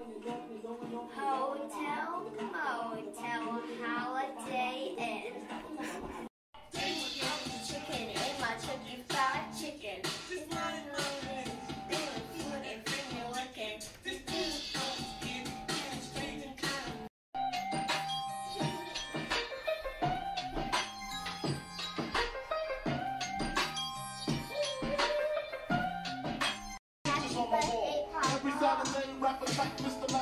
Hotel, motel, holiday inn. Chicken in my Chucky Fried Chicken. It's not moving, food and finger licking. Happy birthday, Papa. Every Saturday, rappers like Mr.